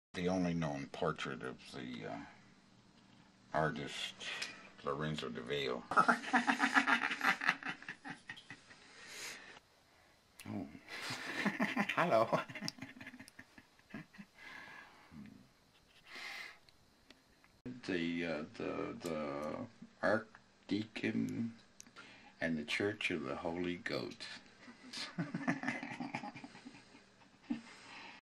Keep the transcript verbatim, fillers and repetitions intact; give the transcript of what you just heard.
The only known portrait of the uh, artist Lorenzo de Vale. Oh. Hello. the uh, the the Archdeacon and the Church of the Holy Goat.